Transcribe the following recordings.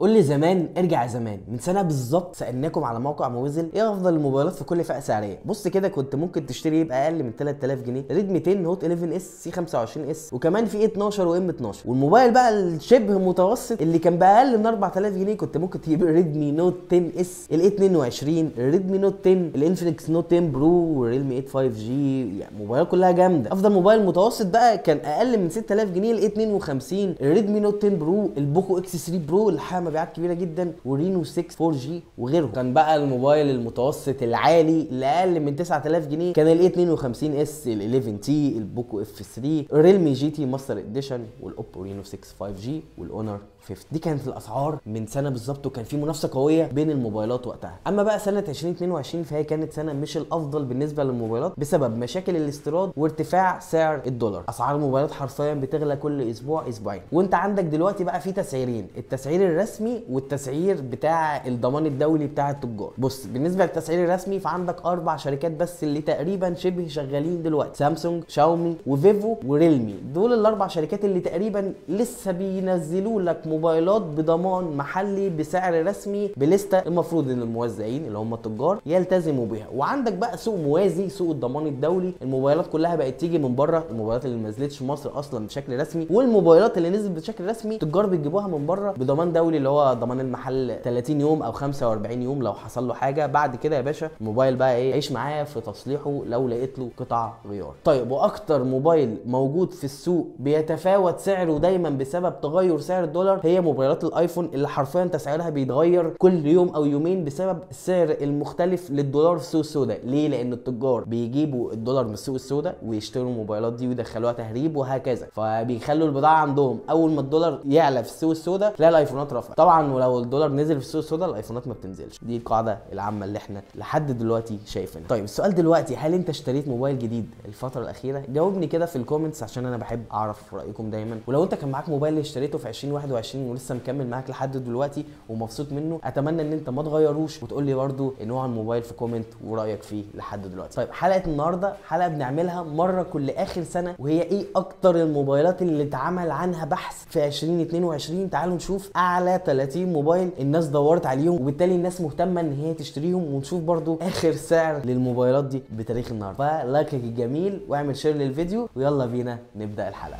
قول لي زمان، ارجع زمان من سنه بالظبط سالناكم على موقع موزل ايه افضل الموبايلات في كل فئه سعريه. بص كده كنت ممكن تشتري باقل من 3000 جنيه ريدمي 10 نوت 11 اس سي 25 اس، وكمان في 12 وام 12. والموبايل بقى الشبه متوسط اللي كان باقل من 4000 جنيه كنت ممكن تجيب ريدمي نوت 10 اس ال 22، ريدمي نوت 10، الانفينكس نوت 10 برو، وريلمي 8 5 جي. يعني موبايلات كلها جامده. افضل موبايل متوسط بقى كان اقل من 6000 جنيه ال 52 الريدمي نوت 10 برو، البوكو اكس 3 برو اللي حقق مبيعات كبيره جدا، ورينو 6 4 جي وغيره. كان بقى الموبايل المتوسط العالي اللي اقل من 9000 جنيه كان ال 52 اس، ال 11 تي، البوكو اف 3، الريلمي جي تي ماستر اديشن، والاوبو رينو 6 5 جي، والاونر 50. دي كانت الاسعار من سنه بالظبط، وكان في منافسه قويه بين الموبايلات وقتها. اما بقى سنه 2022 فهي كانت سنه مش الافضل بالنسبه للموبايلات بسبب مشاكل الاستيراد وارتفاع سعر الدولار. اسعار الموبايلات حرفيا بتغلى كل اسبوع اسبوعين. وانت عندك دلوقتي بقى في تسعيرين، التسعير الرسمي والتسعير بتاع الضمان الدولي بتاع التجار. بص بالنسبه للتسعير الرسمي فعندك 4 شركات بس اللي تقريبا شبه شغالين دلوقتي، سامسونج، شاومي، وفيفو، وريلمي. دول الاربع شركات اللي تقريبا لسه بينزلوا لك موبايلات بضمان محلي بسعر رسمي بليسته المفروض ان الموزعين اللي هم التجار يلتزموا بيها. وعندك بقى سوق موازي، سوق الضمان الدولي. الموبايلات كلها بقت تيجي من بره، الموبايلات اللي ما نزلتش مصر اصلا بشكل رسمي، والموبايلات اللي نزلت بشكل رسمي التجار بيجيبوها من بره بضمان دولي اللي هو ضمان المحل 30 يوم او 45 يوم لو حصل له حاجه. بعد كده يا باشا الموبايل بقى ايه، عيش معايا في تصليحه لو لقيت له قطع غيار. طيب واكتر موبايل موجود في السوق بيتفاوت سعره دايما بسبب تغير سعر الدولار هي موبايلات الايفون، اللي حرفيا تسعيرها بيتغير كل يوم او يومين بسبب السعر المختلف للدولار في السوق السوداء. ليه؟ لان التجار بيجيبوا الدولار من السوق السوداء ويشتروا الموبايلات دي ويدخلوها تهريب وهكذا، فبيخلوا البضاعه عندهم اول ما الدولار يعلى في السوق السوداء تلاقي الايفونات رفعت. طبعا ولو الدولار نزل في السوق السوداء الايفونات ما بتنزلش. دي القاعده العامه اللي احنا لحد دلوقتي شايفينها. طيب السؤال دلوقتي، هل انت اشتريت موبايل جديد الفتره الاخيره؟ جاوبني كده في الكومنتس عشان انا بحب اعرف رايكم دايما. ولو انت كان معاك موبايل اشتريته في 2021 ولسه مكمل معاك لحد دلوقتي ومبسوط منه، اتمنى ان انت ما تغيروش وتقول لي برده نوع الموبايل في كومنت ورايك فيه لحد دلوقتي. طيب حلقه النهارده حلقه بنعملها مره كل اخر سنه، وهي ايه اكتر الموبايلات اللي اتعمل عنها بحث في 2022. تعالوا نشوف اعلى 30 موبايل الناس دورت عليهم وبالتالي الناس مهتمه ان هي تشتريهم، ونشوف برده اخر سعر للموبايلات دي بتاريخ النهارده. فلايكك الجميل واعمل شير للفيديو ويلا بينا نبدا الحلقه.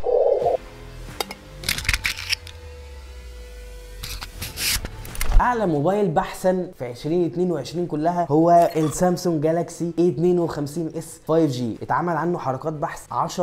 اعلى موبايل بحثا في 2022 كلها هو السامسونج جالاكسي A52 اس 5 جي. اتعمل عنه حركات بحث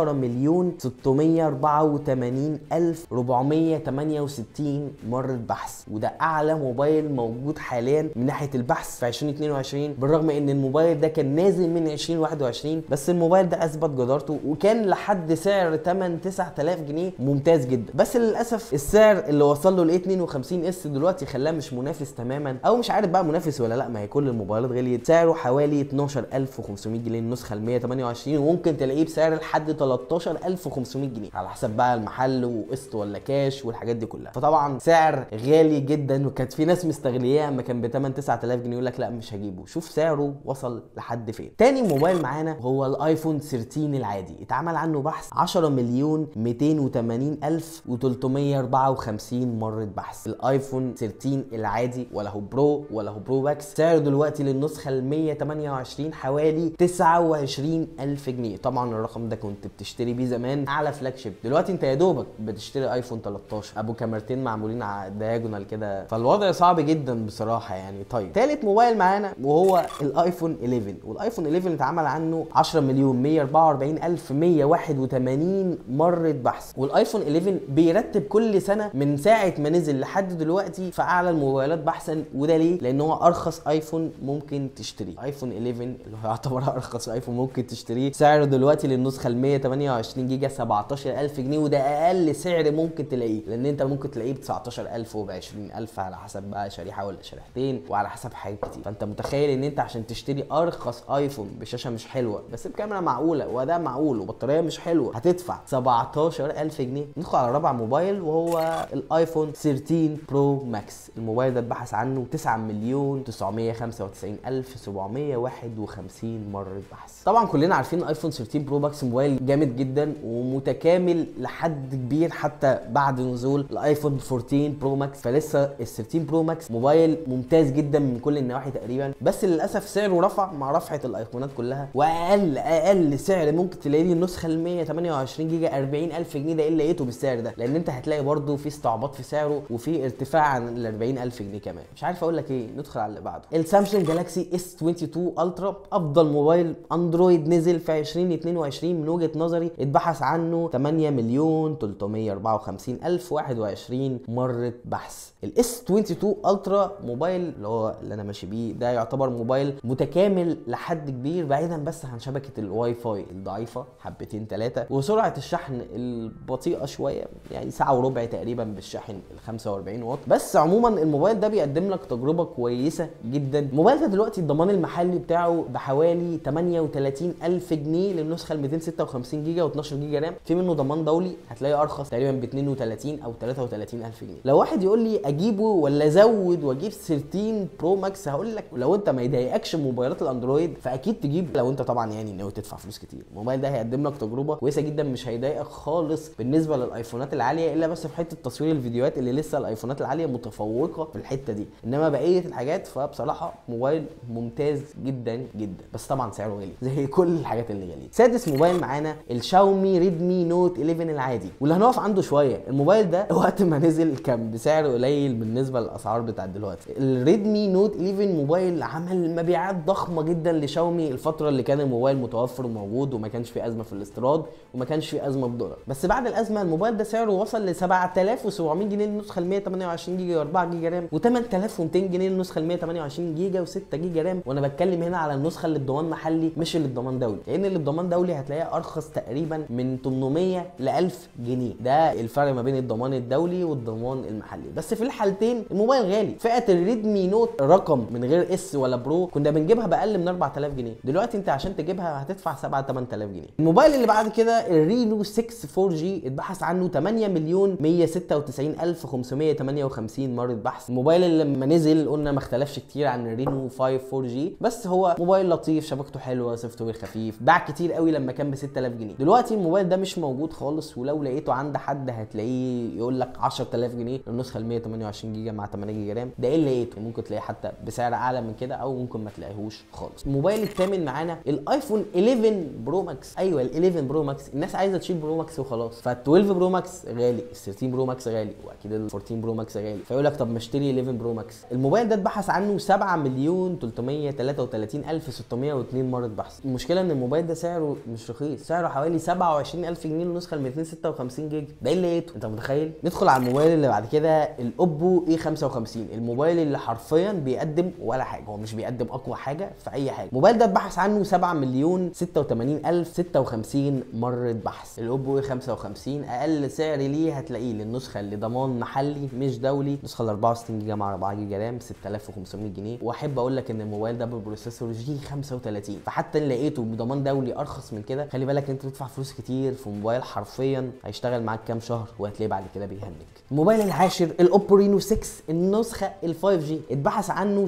10,684,468 مرة بحث، وده اعلى موبايل موجود حاليا من ناحية البحث في 2022، بالرغم ان الموبايل ده كان نازل من 2021. بس الموبايل ده اثبت جدارته وكان لحد سعر 9000 جنيه ممتاز جدا. بس للاسف السعر اللي وصل له ال A52 اس دلوقتي خلاه مش منافس تماما، او مش عارف بقى منافس ولا لا، ما هي كل الموبايلات غليت. سعره حوالي 12500 جنيه النسخه ال 128، وممكن تلاقيه بسعر لحد 13500 جنيه على حسب بقى المحل وقسط ولا كاش والحاجات دي كلها. فطبعا سعر غالي جدا، وكانت في ناس مستغلياه اما كان ب 8 9000 جنيه يقول لك لا مش هجيبه. شوف سعره وصل لحد فين. تاني موبايل معانا هو الايفون 13 العادي. اتعمل عنه بحث 10,280,354 مره بحث. الايفون 13 العادي ولا هو برو ولا هو برو ماكس، سعره دلوقتي للنسخه ال 128 حوالي 29000 جنيه. طبعا الرقم ده كنت بتشتري بيه زمان اعلى فلاج شيب، دلوقتي انت يا دوبك بتشتري ايفون 13 ابو كاميرتين معمولين على دايجونال كده، فالوضع صعب جدا بصراحه يعني. طيب تالت موبايل معانا وهو الايفون 11، والايفون 11 اتعمل عنه 10,144,181 مره بحث. والايفون 11 بيرتب كل سنه من ساعه ما نزل لحد دلوقتي في اعلى الموبايلات بحثا. وده ليه؟ لان هو ارخص ايفون ممكن تشتريه. ايفون 11 اللي هو يعتبر ارخص ايفون ممكن تشتريه، سعره دلوقتي للنسخه ال 128 جيجا 17000 جنيه، وده اقل سعر ممكن تلاقيه، لان انت ممكن تلاقيه ب 19000 وب 20000 على حسب بقى شريحه ولا شريحتين وعلى حسب حاجات كتير. فانت متخيل ان انت عشان تشتري ارخص ايفون بشاشه مش حلوه بس بكاميرا معقوله واداء معقول وبطاريه مش حلوه هتدفع 17000 جنيه. ندخل على رابع موبايل وهو الايفون 13 برو ماكس. الموبايل ده اتبحث عنه 9,995,751 مرة بحث. طبعا كلنا عارفين ايفون 13 برو ماكس موبايل جامد جدا ومتكامل لحد كبير حتى بعد نزول الايفون 14 برو ماكس، فلسه ال 13 برو ماكس موبايل ممتاز جدا من كل النواحي تقريبا، بس للاسف سعره رفع مع رفعه الايفونات كلها، واقل سعر ممكن تلاقيه النسخه ال 128 جيجا 40,000 جنيه، ده ايه اللي لقيته بالسعر ده؟ لان انت هتلاقي برده في استعباط في سعره وفي ارتفاع عن ال 40,000 جنيه كمان. مش عارف اقول لك ايه، ندخل على اللي بعده. السامسونج جالاكسي اس 22 الترا، افضل موبايل اندرويد نزل في 2022 من وجهه نظري، اتبحث عنه 8,354,021 مره بحث. الاس 22 الترا موبايل اللي انا ماشي بيه ده يعتبر موبايل متكامل لحد كبير، بعيدا بس عن شبكه الواي فاي الضعيفه حبتين ثلاثه وسرعه الشحن البطيئه شويه، يعني ساعه وربع تقريبا بالشحن ال 45 واط. بس عموما الموبايل ده بيقدم لك تجربه كويسه جدا. الموبايل ده دلوقتي الضمان المحلي بتاعه بحوالي 38,000 جنيه للنسخه ال 256 جيجا و12 جيجا رام، في منه ضمان دولي هتلاقيه ارخص تقريبا ب 32 او 33,000 جنيه. لو واحد يقول لي اجيبه ولا ازود واجيب 13 برو ماكس، هقول لك لو انت ما يضايقكش موبايلات الاندرويد فاكيد تجيب، لو انت طبعا يعني ناوي تدفع فلوس كتير. الموبايل ده هيقدم لك تجربه كويسه جدا، مش هيضايقك خالص بالنسبه للايفونات العاليه، الا بس في حته تصوير الفيديوهات اللي لسه الايفونات العاليه متفوقه في الحته دي، انما بقيه الحاجات فبصراحه موبايل ممتاز جدا جدا، بس طبعا سعره غالي زي كل الحاجات اللي غاليه. سادس موبايل معانا الشاومي ريدمي نوت 11 العادي، واللي هنقف عنده شويه. الموبايل ده وقت ما نزل كان بسعر قليل بالنسبه للاسعار بتاعت دلوقتي. الريدمي نوت 11 موبايل عمل مبيعات ضخمه جدا لشاومي الفتره اللي كان الموبايل متوفر وموجود وما كانش في ازمه في الاستيراد وما كانش في ازمه بدولار، بس بعد الازمه الموبايل ده سعره وصل ل 7,700 جنيه للنسخه ال 128 جيجا و4 جيجا رام، و8,200 جنيه للنسخه ال 128 جيجا و6 جيجا رام. وانا بتكلم هنا على النسخه اللي بضمان محلي مش اللي بضمان دولي، لان اللي بضمان دولي هتلاقيها ارخص تقريبا من 800 ل 1000 جنيه، ده الفرق ما بين الضمان الدولي والضمان المحلي. بس في الحالتين الموبايل غالي. فئه الريدمي نوت رقم من غير اس ولا برو كنا بنجيبها باقل من 4000 جنيه، دلوقتي انت عشان تجيبها هتدفع 7-8000 جنيه. الموبايل اللي بعد كده الرينو 6 4G، اتبحث عنه 8,196,558 مره بحث. الموبايل اللي لما نزل قلنا ما اختلفش كتير عن الرينو 5 4G، بس هو موبايل لطيف، شبكته حلوه، سوفت وير خفيف، باع كتير قوي لما كان ب 6000 جنيه. دلوقتي الموبايل ده مش موجود خالص، ولو لقيته عند حد هتلاقيه يقول لك 10,000 جنيه النسخه ال 128 جيجا مع 8 جيجا رام، ده ايه اللي لقيته؟ ممكن تلاقيه حتى بسعر اعلى من كده او ممكن ما تلاقيهوش خالص. الموبايل الثامن معانا الايفون 11 برو ماكس. ايوه ال 11 برو ماكس، الناس عايزه تشيل برو ماكس وخلاص، فال 12 برو ماكس غالي، ال 13 برو ماكس غالي، واكيد ال 14 برو ماكس غالي، فيقول لك طب ما اشتري 11 برو ماكس. الموبايل ده اتبحث عنه 7,333,602 مره بحث. المشكله ان الموبايل ده سعره مش رخيص، سعره حوالي 27,000 جنيه النسخه ال 256 جيجا، ده ايه اللي لقيته؟ انت متخيل؟ ندخل على الموبايل اللي بعد كده الاوبو اي 55، الموبايل اللي حرفيا بيقدم ولا حاجه، هو مش بيقدم اقوى حاجه في اي حاجه. الموبايل ده اتبحث عنه 7,086,056 مره بحث. الاوبو اي 55 اقل سعر ليه هتلاقيه للنسخه اللي ضمان محلي مش دولي، النسخه ال 64 جيجا مع 4 جيجا رام 6,500 جنيه. واحب اقول لك ان الموبايل ده ببروسيسور جي 35، فحتى اللي لقيته بضمان دولي ارخص من كده خلي بالك انت بتدفع فلوس كتير في موبايل حرفيا هيشتغل معاك كام شهر وهتلاقيه بعد كده بيهنك. الموبايل العاشر الاوبو رينو 6 النسخه ال 5G، اتبحث عنه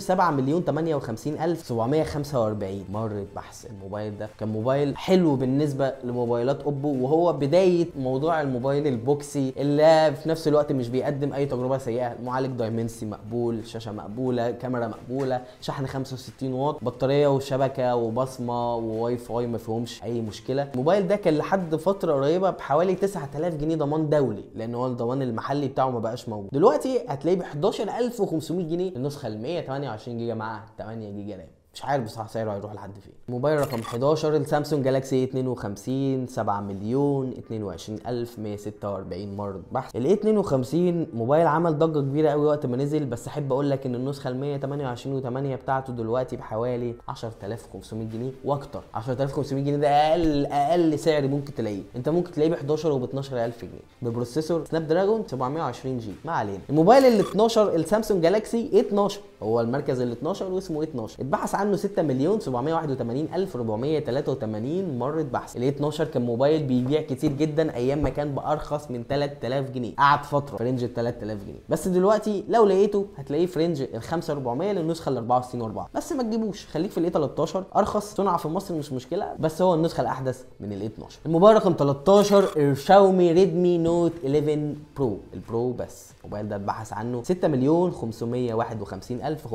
7,058,745 مره بحث. الموبايل ده كان موبايل حلو بالنسبه لموبايلات اوبو، وهو بدايه موضوع الموبايل البوكسي اللي في نفس الوقت مش بيقدم اي تجربه سيئه. معالج دايمنسي مقبول، شاشه مقبوله، كاميرا مقبوله، شحن 65 واط، بطاريه وشبكه وبصمه وواي فاي ما فيهمش اي مشكله. الموبايل ده كان لحد فتره قريبه بحوالي 9000 جنيه ضمان دولي، لان هو الضمان المحلي بتاعه ما بقاش موجود. دلوقتي هتلاقيه ب 11,500 جنيه النسخه ال 128 جيجا مع 8 جيجا رام. مش عارف بصراحه سعره هيروح لحد فين. موبايل رقم 11 السامسونج جالاكسي 52 7,022,146 مره بحث. ال 52 موبايل عمل ضجه كبيره قوي وقت ما نزل، بس احب اقول لك ان النسخه ال 128 بتاعته دلوقتي بحوالي 10,500 جنيه واكتر. 10,500 جنيه ده اقل سعر ممكن تلاقيه، انت ممكن تلاقيه ب 11 و ب 12,000 جنيه ببروسيسور سناب دراجون 720 جي. ما علينا. الموبايل ال 12 السامسونج جالاكسي A12 هو المركز ال 12 واسمه A12، اتبحث عنه عنه 6 مليون 781 الف 483 مره بحث. ال A12 كان موبايل بيبيع كتير جدا ايام ما كان بارخص من 3000 جنيه، قعد فتره في رينج ال 3000 جنيه، بس دلوقتي لو لقيته هتلاقيه في رينج ال 5400 للنسخه ال 64 و4. بس ما تجيبوش، خليك في ال A13 ارخص، صنع في مصر مش مشكله، بس هو النسخه الاحدث من ال A12. الموبايل رقم 13 الشاومي ريدمي نوت 11 برو، البرو بس. الموبايل ده اتبحث عنه 6 مليون 551 الف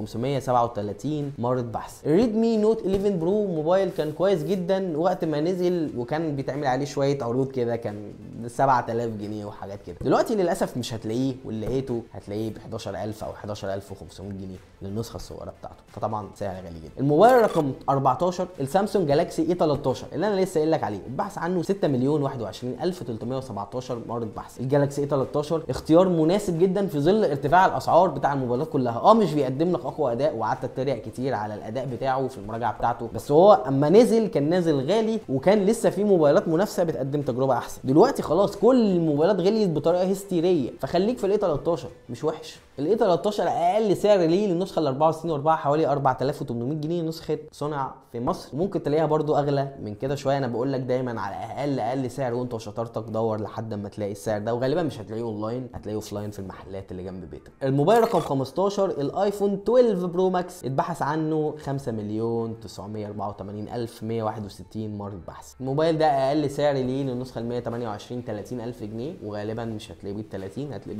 537 مره بحث. الريدمي نوت 11 برو موبايل كان كويس جدا وقت ما نزل، وكان بيتعمل عليه شويه عروض كده، كان 7000 جنيه وحاجات كده. دلوقتي للاسف مش هتلاقيه، واللي لقيته هتلاقيه ب 11000 او 11500 جنيه للنسخه الصغيره بتاعته، فطبعا سعر غالي جدا. الموبايل رقم 14 السامسونج جالاكسي اي 13 اللي انا لسه قايل لك عليه، البحث عنه 6 مليون 21 الف 317 مره بحث. الجالاكسي اي 13 اختيار مناسب جدا في ظل ارتفاع الاسعار بتاع الموبايلات كلها. مش بيقدم لك اقوى اداء، وقعدت اتريق كتير على الاداء بتاعه في المراجعه بتاعته، بس هو اما نزل كان نازل غالي، وكان لسه في موبايلات منافسه بتقدم تجربه احسن. دلوقتي خلاص كل الموبايلات غليت بطريقه هستيريه، فخليك في الاي 13 مش وحش. الاي 13 اقل سعر ليه للنسخه ال 64 و4 حوالي 4800 جنيه نسخه صنع في مصر، وممكن تلاقيها برده اغلى من كده شويه. انا بقول لك دايما على اقل سعر، وانت وشطارتك دور لحد ما تلاقي السعر ده، وغالبا مش هتلاقيه اونلاين، هتلاقيه اوفلاين في المحلات اللي جنب بيتك. الموبايل رقم 15 الايفون 12 برو ماكس اتبحث عنه 5 مليون 984 الف 161 مره بحث. الموبايل ده اقل سعر ليه للنسخه ال 128 30000 جنيه، وغالبا مش هتلاقيه ب 30، هتلاقيه ب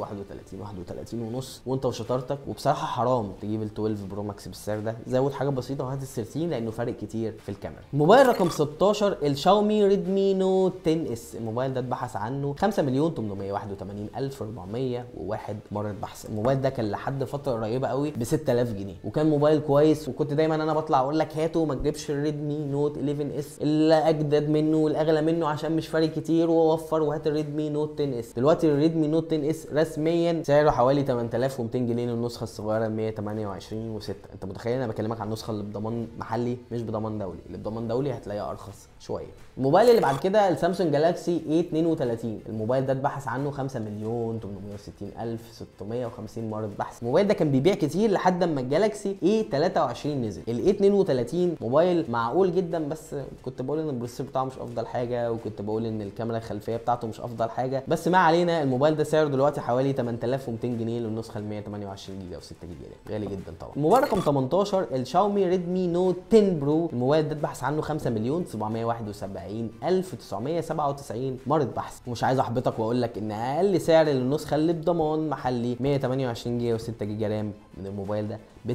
31 ونص وانت وشطارتك. وبصراحه حرام تجيب ال 12 برو ماكس بالسعر ده، زود حاجه بسيطه وهات ال 13 لانه فارق كتير في الكاميرا. الموبايل رقم 16 الشاومي ريدمي نوت 10 اس، الموبايل ده اتبحث عنه 5 مليون 881 الف 401 مره بحث. الموبايل ده كان لحد فتره قريبه قوي ب 6000 جنيه، وكان موبايل كويس، وكنت دايما انا بطلع اقول لك هاته ما تجيبش الريدمي نوت 11 اس اللي اجدد منه والاغلى منه عشان مش فارق كتير ووفر، وهات الريدمي نوت 10 اس. دلوقتي الريدمي نوت 10 اس رسميا سعره حوالي 8200 جنيه للنسخه الصغيره 128 و6. انت متخيل انا بكلمك عن النسخه اللي بضمان محلي مش بضمان دولي، اللي بضمان دولي هتلاقيها ارخص شويه. الموبايل اللي بعد كده السامسونج جالاكسي اي 32، الموبايل ده اتبحث عنه 5 مليون 860 الف 650 مره بحث. الموبايل ده كان بيبيع كتير لحد اما الجالاكسي اي 23 نزل. الاي 32 موبايل معقول جدا، بس كنت بقول ان البروسيسور بتاعه مش افضل حاجه، وكنت بقول ان الكاميرا الخلفيه بتاعته مش افضل حاجه، بس ما علينا. الموبايل ده سعره دلوقتي حوالي 8200 جنيه للنسخه ال 128 جيجا و6 جيجا، غالي جدا طبعا. الموبايل رقم 18 الشاومي ريدمي نوت 10 برو، الموبايل ده اتبحث عنه 5 مليون 771 الف 997 مره بحث. ومش عايز احبطك واقول لك ان اقل سعر للنسخه اللي بضمان محلي 128 جيجا و6 جيجا رام من الموبايل ده ب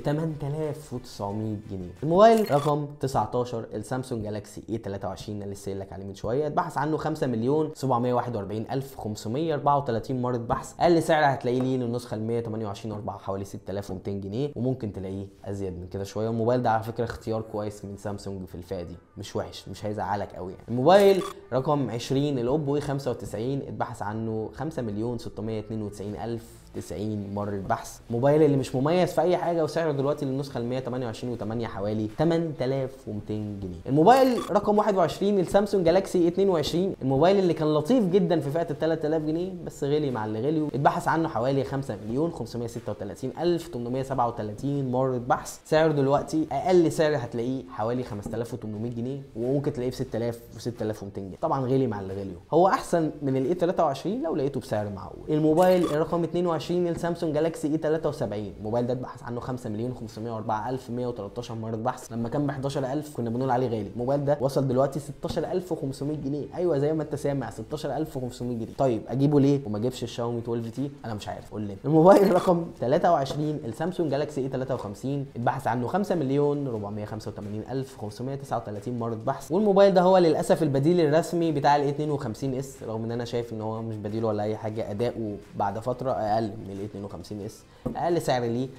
8900 جنيه. الموبايل رقم 19 السامسونج جالاكسي اي 23 اللي لسه قايل لك عليه من شويه، اتبحث عنه 5 مليون 741 الف 534 مره بحث. اقل سعر هتلاقيه ليه للنسخه ال 128 و4 حوالي 6200 جنيه، وممكن تلاقيه ازيد من كده شويه. الموبايل ده على فكره اختيار كويس من سامسونج في الفئه دي، مش وحش، مش هيزعلك قوي يعني. الموبايل رقم 20 الاوبو اي 95 اتبحث عنه 5 مليون 692 الف 90 مره بحث. موبايل اللي مش مميز في اي حاجه، وسعره دلوقتي للنسخه ال 128 و8 حوالي 8200 جنيه. الموبايل رقم 21 السامسونج جالاكسي 22، الموبايل اللي كان لطيف جدا في فئه ال 3000 جنيه بس غلي مع اللي غلي، اتبحث عنه حوالي 5 مليون 536 الف 837 مره بحث. سعره دلوقتي اقل سعر هتلاقيه حوالي 5800 جنيه، وممكن تلاقيه ب 6000 و 6200 جنيه، طبعا غلي مع اللي غلي. هو احسن من الاي 23 لو لقيته بسعر معقول. الموبايل رقم 22 السامسونج جالاكسي اي 73، الموبايل ده اتبحث عنه 5 مليون 504 الف 113 مره بحث. لما كان ب 11000 كنا بنقول عليه غالي، الموبايل ده وصل دلوقتي 16500 جنيه. ايوه زي ما انت سامع 16500 جنيه. طيب اجيبه ليه وما اجيبش الشاومي 12 تي؟ انا مش عارف، قول لي. الموبايل رقم 23 السامسونج جالاكسي اي 53، اتبحث عنه 5 مليون 485 الف 539 مره بحث. والموبايل ده هو للاسف البديل الرسمي بتاع الاي 52 اس، رغم ان انا شايف ان هو مش بديل ولا اي حاجه، اداؤه بعد فتره اقل من الاي 52 اس. اقل سعر ليه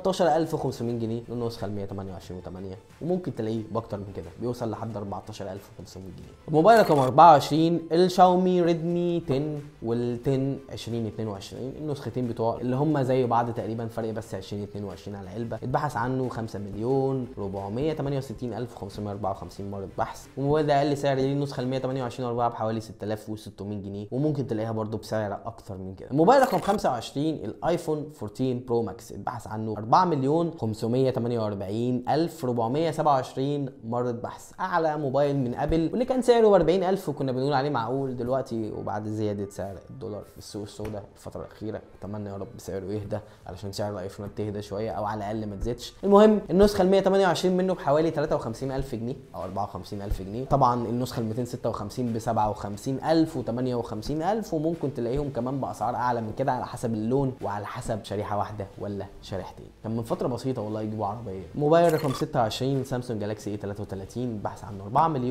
13500 جنيه للنسخه ال 128 و8، وممكن تلاقيه باكتر من كده، بيوصل لحد 14500 جنيه. الموبايل رقم 24 الشاومي ريدمي 10 وال 10 2022، النسختين بتوع اللي هم زي بعض تقريبا، فرق بس 2022 على علبه. اتبحث عنه 5 مليون 468 الف 554 مره بحث. والموبايل ده اقل سعر ليه النسخه ال 128 و4 بحوالي 6600 جنيه، وممكن تلاقيها برده بسعر اكتر من كده. الموبايل رقم 25 2023 الايفون 14 برو ماكس اتبحث عنه 4,548,427 مرة بحث، اعلى موبايل من ابل واللي كان سعره 40,000 وكنا بنقول عليه معقول. دلوقتي وبعد زيادة سعر الدولار في السوق السوداء الفترة الأخيرة، اتمنى يا رب سعره يهدى علشان سعر الايفونات تهدى شوية او على الاقل ما تزيدش. المهم النسخة ال 128 منه بحوالي 53,000 جنيه او 54,000 جنيه. طبعا النسخة ال 256 ب 57,000 و 58,000 وممكن تلاقيهم كمان باسعار اعلى من كده على حسب اللون وعلى حسب شريحة واحدة ولا شريحتين. كان من فترة بسيطة والله يجيبوا عربية. موبايل رقم 26 سامسونج جالاكسي اي 33 بحث عنه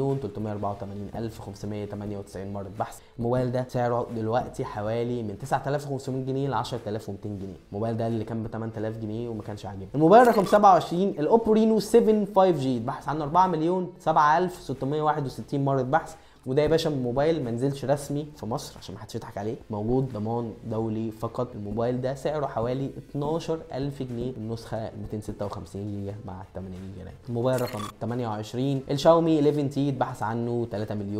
4,384,598 مرة بحث. الموبايل ده سعره دلوقتي حوالي من 9,500 جنيه ل 10,200 جنيه. الموبايل ده اللي كان ب 8,000 جنيه وما كانش عاجبني. الموبايل رقم 27 الاوبو رينو 7 5G بحث عنه 4,07,661 مرة بحث. وده يا باشا موبايل ما نزلش رسمي في مصر عشان ما حدش يضحك عليه، موجود ضمان دولي فقط. الموبايل ده سعره حوالي 12,000 جنيه النسخه 256 جيجا مع 8 جيجا رام. الموبايل رقم 28 الشاومي 11 تي اتبحث عنه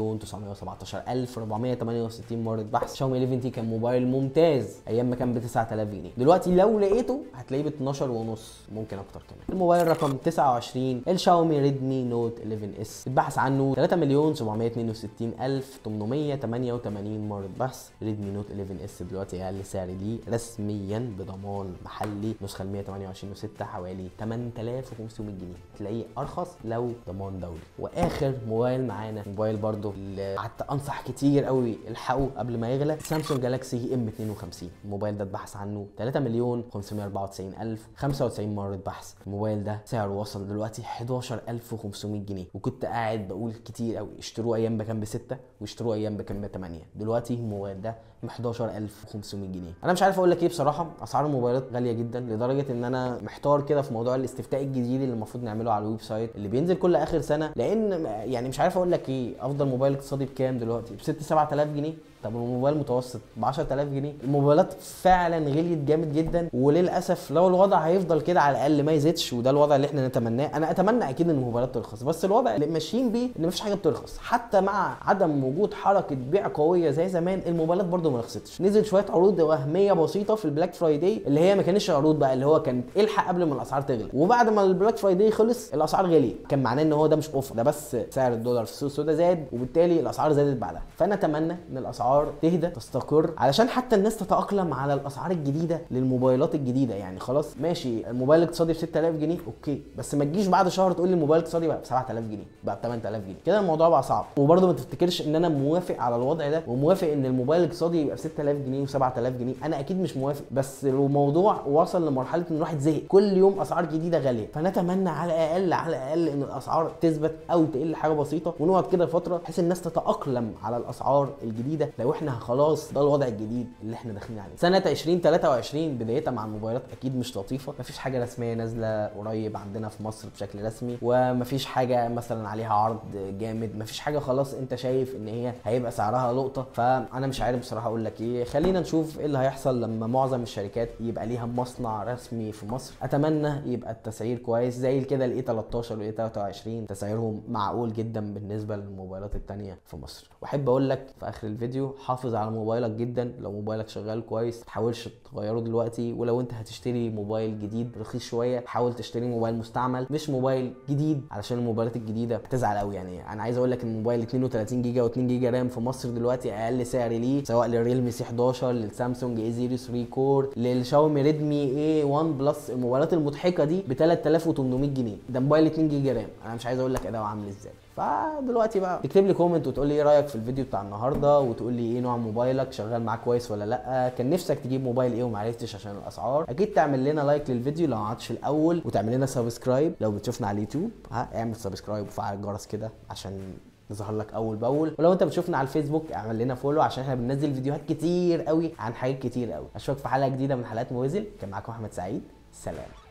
3,917,468 مرة بحث. شاومي 11 تي كان موبايل ممتاز ايام ما كان ب 9,000 جنيه، دلوقتي لو لقيته هتلاقيه ب 12 ونص ممكن اكتر كمان. الموبايل رقم 29 الشاومي ريدمي نوت 11 اس اتبحث عنه 3,762,888 مرة بحث. ريدمي نوت 11 اس دلوقتي اقل سعر ليه رسميا بضمان محلي نسخة ال 128 و6 حوالي 8,500 جنيه، تلاقيه ارخص لو ضمان دولي. واخر موبايل معانا موبايل برضو اللي قعدت انصح كتير قوي الحقه قبل ما يغلى، سامسونج جالاكسي ام 52. الموبايل ده اتبحث عنه 3,594,095 مرة بحث. الموبايل ده سعره وصل دلوقتي 11,500 جنيه وكنت قاعد بقول كتير قوي اشتروه ايام بكام ب6 واشتروه ايام بكام ب8. دلوقتي الموبايل ده ب 11,500 جنيه. انا مش عارف اقول لك ايه بصراحه، اسعار الموبايلات غاليه جدا لدرجه ان انا محتار كده في موضوع الاستفتاء الجديد اللي المفروض نعمله على الويب سايت اللي بينزل كل اخر سنه، لان يعني مش عارف اقول لك ايه. افضل موبايل اقتصادي بكام دلوقتي؟ ب 6-7,000 جنيه. طب الموبايل متوسط ب 10,000 جنيه. الموبايلات فعلا غليت جامد جدا، وللاسف لو الوضع هيفضل كده على الاقل ما يزيدش، وده الوضع اللي احنا نتمناه. انا اتمنى اكيد ان الموبايلات ترخص، بس الوضع اللي ماشيين بيه ان مفيش حاجه بترخص، حتى مع عدم وجود حركه بيع قويه زي زمان الموبايلات برده ما رخصتش. نزل شويه عروض وهميه بسيطه في البلاك فرايداي اللي هي ما كانتش عروض بقى، اللي هو كانت الحق قبل ما الاسعار تغلى، وبعد ما البلاك فرايداي خلص الاسعار غليت. كان معناه ان هو ده مش اوفر، ده بس سعر الدولار في السوق السوداء زاد وبالتالي الاسعار زادت بعدها. فانا اتمنى ان الاسعار تهدى تستقر علشان حتى الناس تتاقلم على الاسعار الجديده للموبايلات الجديده. يعني خلاص ماشي الموبايل الاقتصادي ب 6,000 جنيه اوكي، بس ما تجيش بعد شهر تقول لي الموبايل الاقتصادي بقى ب 7,000 جنيه بقى ب 8,000 جنيه، كده الموضوع بقى صعب. وبرده ما تفتكرش ان انا موافق على الوضع ده وموافق ان الموبايل الاقتصادي يبقى ب 6,000 جنيه و7,000 جنيه، انا اكيد مش موافق. بس الموضوع وصل لمرحله ان الواحد زهق، كل يوم اسعار جديده غاليه. فنتمنى على الاقل ان الاسعار تثبت او تقل حاجه بسيطه، ونقعد كده فتره بحيث الناس تتاقلم على الاسعار الجديده لو احنا خلاص ده الوضع الجديد اللي احنا داخلين عليه. سنه 2023 بدايتها مع الموبايلات اكيد مش لطيفه، مفيش حاجه رسميه نازله قريب عندنا في مصر بشكل رسمي، ومفيش حاجه مثلا عليها عرض جامد، مفيش حاجه خلاص انت شايف ان هي هيبقى سعرها لقطه. فانا مش عارف بصراحه اقول لك ايه. خلينا نشوف ايه اللي هيحصل لما معظم الشركات يبقى ليها مصنع رسمي في مصر. اتمنى يبقى التسعير كويس زي كده الاي 13 والاي 23 تسعيرهم معقول جدا بالنسبه للموبايلات التانيه في مصر. واحب اقول لك في اخر الفيديو حافظ على موبايلك جدا، لو موبايلك شغال كويس ما تحاولش تغيره دلوقتي، ولو انت هتشتري موبايل جديد رخيص شويه حاول تشتري موبايل مستعمل مش موبايل جديد، علشان الموبايلات الجديده هتزعل قوي. يعني انا عايز اقول لك ان الموبايل 32 جيجا و2 جيجا رام في مصر دلوقتي اقل سعر ليه، سواء للريلمي سي 11 للسامسونج اي 03 كور للشاومي ريدمي اي 1 بلس، الموبايلات المضحكه دي ب 3,800 جنيه. ده موبايل 2 جيجا رام، انا مش عايز اقول لك اداؤه عامل ازاي. فدلوقتي بقى تكتب لي كومنت وتقول لي ايه رايك في الفيديو بتاع النهارده، وتقول لي ايه نوع موبايلك شغال معاك كويس ولا لا، كان نفسك تجيب موبايل ايه وما عرفتش عشان الاسعار. اكيد تعمل لنا لايك للفيديو لو ما عملتش الاول، وتعمل لنا سبسكرايب لو بتشوفنا على اليوتيوب. اعمل سبسكرايب وفعل الجرس كده عشان نظهر لك اول باول، ولو انت بتشوفنا على الفيسبوك اعمل لنا فولو عشان احنا بننزل فيديوهات كتير قوي عن حاجات كتير قوي. اشوفك في حلقه جديده من حلقات موزل. كان معاكم احمد سعيد، سلام.